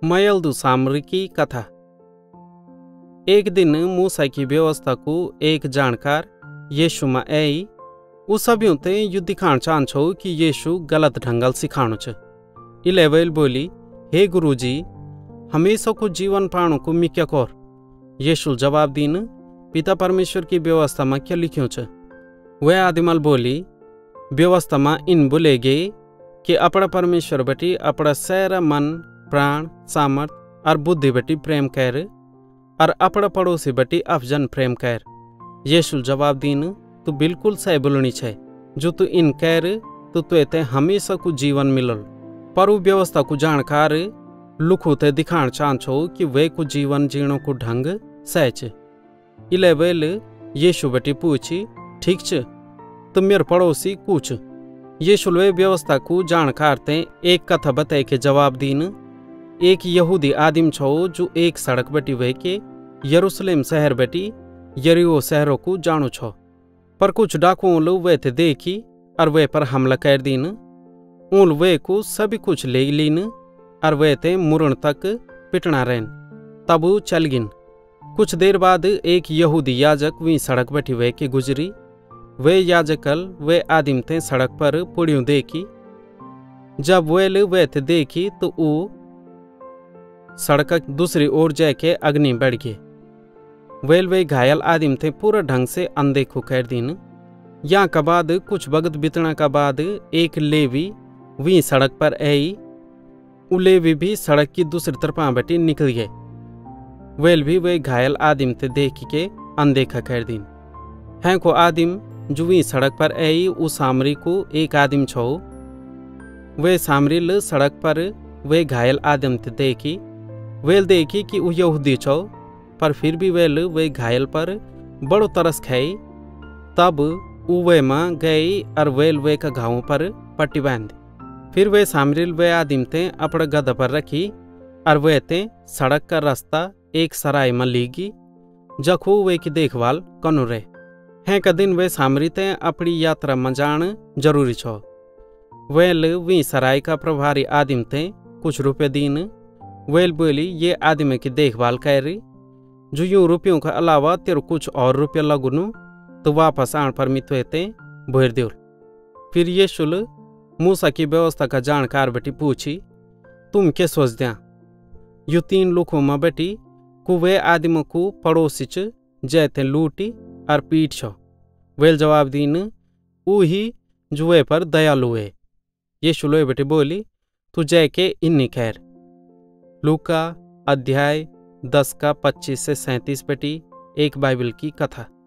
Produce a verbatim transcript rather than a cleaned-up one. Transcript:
मयल्दु सामरी की कथा। एक दिन मूसा की व्यवस्था को एक जानकार यीशु में आई। उ सभी ते यु दिखाण चाहन छो कि यीशु गलत ढंगल सिखाणु छ। इले वेल बोली, हे गुरुजी, हमेशा को जीवन पाणु को मी क्या कर? यीशु जवाब दीन, पिता परमेश्वर की व्यवस्था में क्या लिख्यो छ? वह आदिमल बोली, व्यवस्था में इन बोलेगे कि अपना परमेश्वर बटी अपना सारा मन, प्राण, सामर्थ और बुद्धि बटी प्रेम कर और अपना पड़ोसी बटी अफजन प्रेम कर। यीशु जवाब दीन, तू बिल्कुल सही बोलनी छे। जो तू इन कर तो तुते हमेशा को जीवन मिलल। पर वो व्यवस्था को जानकार लुखु ते दिखाण चाहन छो कि वे को जीवन जीणो को ढंग सच। इले वेल यीशु बटी पूछी, ठीक छ, तो मेरे पड़ोसी कुछ। यीशु वे व्यवस्था को जानकार ते एक कथा बताए के जवाब दीन, एक यहूदी आदिम छो जो एक सड़क बटी वे के यरूशलेम शहर बटी यरीहो शहरों को जाणु छो। पर कुछ डाकुओं लो वे थे देखी और वे पर हमला कर दीन। उन वे को सभी कुछ ले लीन और वे थे मुरण तक पिटना रहन। तब वो चल गिन। कुछ देर बाद एक यहूदी याजक वी सड़क बटी वे के गुजरी। वे याजकल वे आदिम थे सड़क पर पुड़ियों देखी। जब वेल वे थे देखी तो वो सड़क दूसरी ओर जाके अग्नि बढ़ गए। वेल वे घायल आदिम थे पूरा ढंग से अनदेखो कर दीन। यहाँ का बाद कुछ वक्त बीतने का बाद एक लेवी वी सड़क पर आई। उ लेवी भी सड़क की दूसरी तरफ बैठी निकल गए। वेल भी वे घायल आदिम थे देख के अनदेखा कर दीन। हैं को आदिम जो वी सड़क पर आई उ सामरी को एक आदिम छो। वे सामरी सड़क पर वे घायल आदिम थे देखी। वेल देखी कि वो यहूदी छो, पर फिर भी वेल वे घायल पर बड़ो तरस खाई। तब उ वे माँ गई और वेल वे का घावों पर पट्टी बांधी। फिर वे सामरिल वे आदिम ते अपना गधा पर रखी और वे ते सड़क का रास्ता एक सराय में लीगी जखो वे की देखभाल कनु रहे। हैं का दिन वे सामरी ते अपनी यात्रा में जान जरूरी छो। वेल वी सराय का प्रभारी आदिम ते कुछ रुपये दीन। वेल बोली, ये आदमी की देखभाल कर रही, जो यूं रुपयों का अलावा तेरे कुछ और रुपया लगुनु तो वापस आन पर मितवेते भर दो। फिर यीशु मूसा की व्यवस्था का जानकार बेटी पूछी, तुम क्या सोच दिया? यू तीन लोगों में बेटी को वे आदमी को पड़ोसी च जैते लूटी और पीट छो। वेल जवाब दीन, ऊ ही जो वे पर दयालु है। यीशु लोए बेटी बोली, तू जय के इन्नी खैर। लूका अध्याय दस का पच्चीस से सैंतीस बेटी एक बाइबल की कथा।